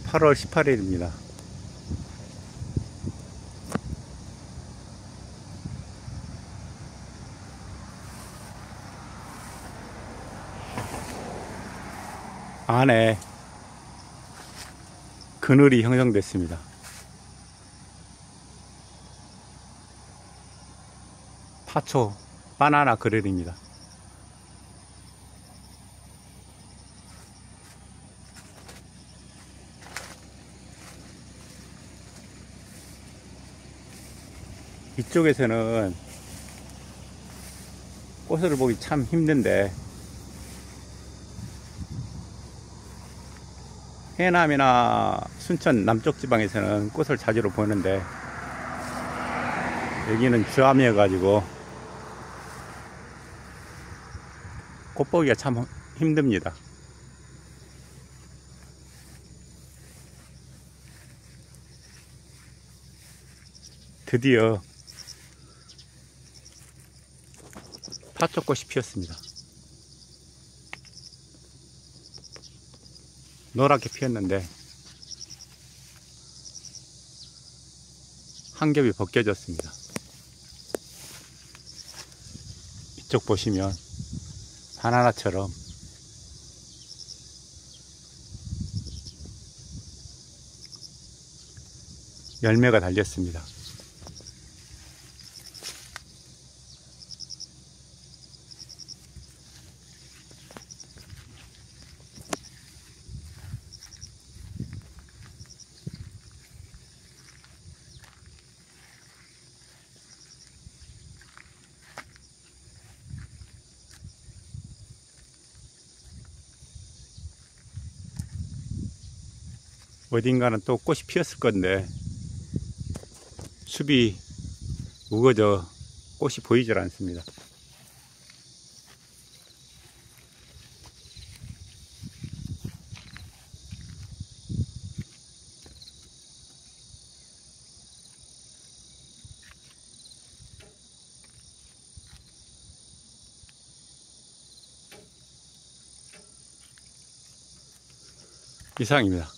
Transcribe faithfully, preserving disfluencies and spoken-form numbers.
팔월 십팔일입니다. 안에 그늘이 형성됐습니다. 파초 바나나 그늘입니다. 이쪽에서는 꽃을 보기 참 힘든데 해남이나 순천 남쪽 지방에서는 꽃을 자주 보는데 여기는 주암이어 가지고 꽃 보기가 참 힘듭니다. 드디어 파초꽃이 피었습니다. 노랗게 피었는데 한 겹이 벗겨졌습니다. 이쪽 보시면 바나나처럼 열매가 달렸습니다. 어딘가는 또 꽃이 피었을 건데 숲이 우거져 꽃이 보이질 않습니다. 이상입니다.